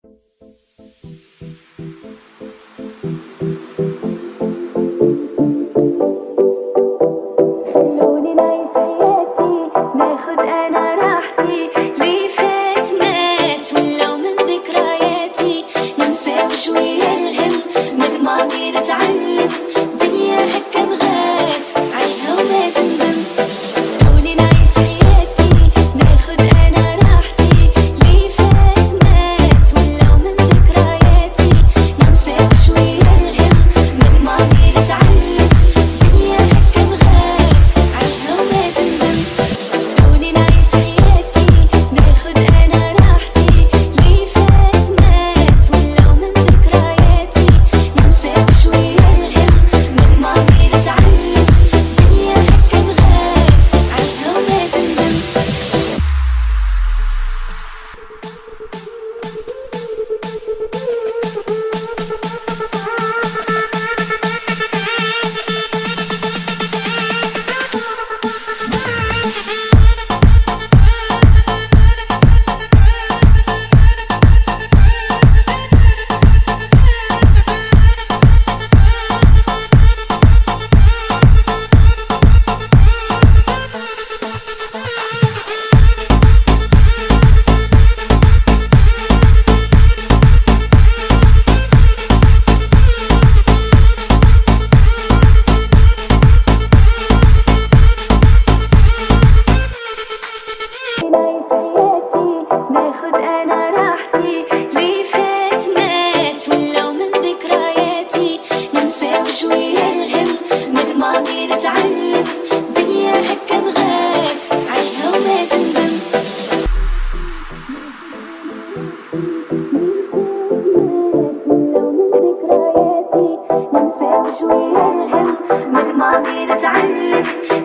خلوني نعيش حياتي، ناخد انا راحتي، لي فات مات ولو من ذكرياتي، ننسى وشوية الهم، من الماضي نتعلم، دنيا هكا بغات عيشها وما تندم. خلوني نعيش حياتي، ناخد انا راحتي، لي فات مات ولو من ذكرياتي، ننسى وشوية الهم، من الماضي نتعلم، دنيا هكا بغات عيشها وما تندم. خلوني نعيش حياتي، ناخد انا راحتي، لي فات مات ولو من ذكرياتي، ننسى وشوية الهم، من الماضي نتعلم، دنيا هكا بغات عيشها وما تندم. نعيش حياتي، ناخد انا راحتي، لي فات مات ولو من ذكرياتي، ننسى وشوية الهم، من الماضي نتعلم، دنيا هكا بغات عيشها وما تندم. ولو من ذكرياتي، ننسى وشوية الهم، من الماضي نتعلم،